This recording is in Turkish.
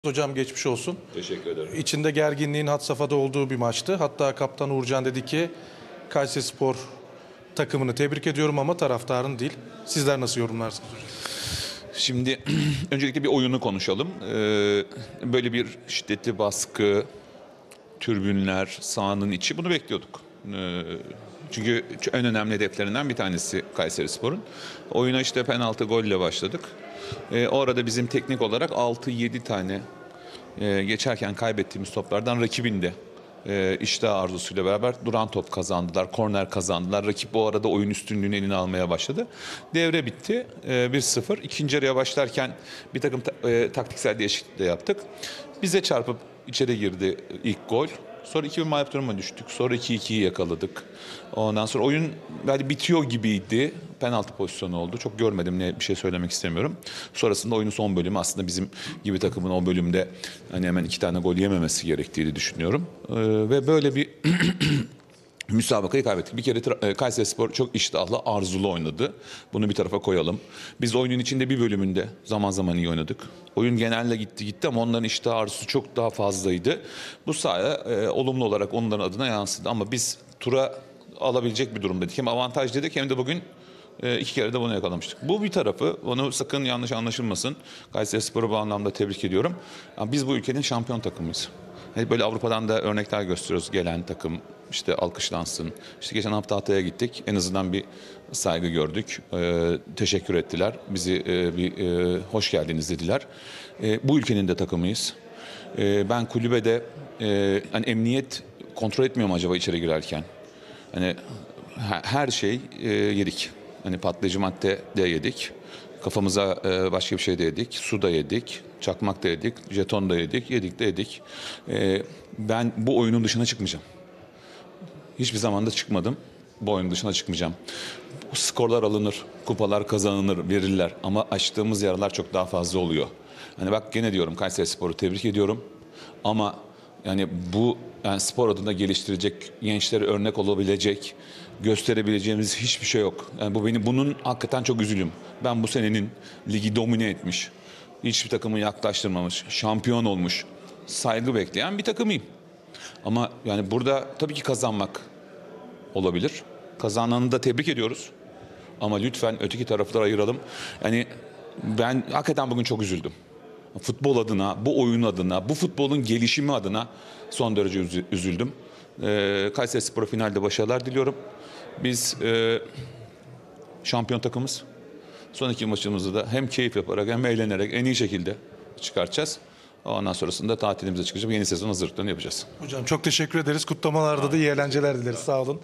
Hocam geçmiş olsun. Teşekkür ederim. İçinde gerginliğin had safhada olduğu bir maçtı. Hatta kaptan Uğurcan dedi ki Kayserispor takımını tebrik ediyorum ama taraftarın değil. Sizler nasıl yorumlarsınız hocam? Şimdi öncelikle bir oyunu konuşalım. Böyle bir şiddetli baskı, tribünler, sahanın içi, bunu bekliyorduk. Çünkü en önemli hedeflerinden bir tanesi Kayserispor'un. Oyuna işte penaltı golle başladık. O arada bizim teknik olarak 6-7 tane geçerken kaybettiğimiz toplardan rakibin de iştah arzusuyla beraber duran top kazandılar, korner kazandılar. Rakip bu arada oyun üstünlüğünü eline almaya başladı. Devre bitti 1-0. İkinci yarıya başlarken bir takım taktiksel değişiklik de yaptık. Bize çarpıp içeri girdi ilk gol. Sonra 2-1 mağlup duruma düştük. Sonra 2-2'yi yakaladık. Ondan sonra oyun böyle bitiyor gibiydi. Penaltı pozisyonu oldu. Çok görmedim, ne bir şey söylemek istemiyorum. Sonrasında oyunun son bölümü aslında bizim gibi takımın o bölümde hani hemen 2 tane gol yememesi gerektiğini düşünüyorum. Ve böyle bir müsabakayı kaybettik. Bir kere Kayserispor çok iştahlı, arzulu oynadı. Bunu bir tarafa koyalım. Biz oyunun içinde bir bölümünde zaman zaman iyi oynadık. Oyun genelde gitti ama onların iştah arzusu çok daha fazlaydı. Bu sayede olumlu olarak onların adına yansıdı. Ama biz tura alabilecek bir durumdaydık. Hem avantaj dedik hem de bugün 2 kere de bunu yakalamıştık. Bu bir tarafı. Onu sakın yanlış anlaşılmasın. Kayserispor'u bu anlamda tebrik ediyorum. Ama biz bu ülkenin şampiyon takımıyız. Hani böyle Avrupa'dan da örnekler gösteriyoruz. Gelen takım işte alkışlansın. İşte geçen hafta Hatay'a gittik. En azından bir saygı gördük. Teşekkür ettiler. Bizi hoş geldiniz dediler. Bu ülkenin de takımıyız. Ben kulübede hani emniyet kontrol etmiyor mu acaba içeri girerken? Hani her şey yedik. Hani patlayıcı madde de yedik. Kafamıza başka bir şey de yedik. Su da yedik. Çakmak da yedik. Jeton da yedik. Yedik de yedik. Ben bu oyunun dışına çıkmayacağım. Hiçbir zaman da çıkmadım. Bu oyunun dışına çıkmayacağım. Bu skorlar alınır. Kupalar kazanılır, verirler. Ama açtığımız yaralar çok daha fazla oluyor. Hani bak gene diyorum, Kayserispor'u tebrik ediyorum. Ama yani bu spor adına geliştirecek, gençlere örnek olabilecek, gösterebileceğimiz hiçbir şey yok. Yani bunun hakikaten çok üzülüm. Ben bu senenin ligi domine etmiş, hiçbir takımı yaklaştırmamış, şampiyon olmuş, saygı bekleyen bir takımıyım. Ama yani burada tabii ki kazanmak olabilir. Kazananı da tebrik ediyoruz. Ama lütfen öteki tarafları ayıralım. Yani ben hakikaten bugün çok üzüldüm. Futbol adına, bu oyun adına, bu futbolun gelişimi adına son derece üzüldüm. Kayserispor'a finalde başarılar diliyorum. Biz şampiyon takımız. Sonraki maçımızda da hem keyif yaparak hem eğlenerek en iyi şekilde çıkartacağız. Ondan sonrasında tatilimize çıkacağız. Yeni sezon hazırlıklarını yapacağız. Hocam çok teşekkür ederiz. Kutlamalarda da iyi eğlenceler dileriz. Sağ olun.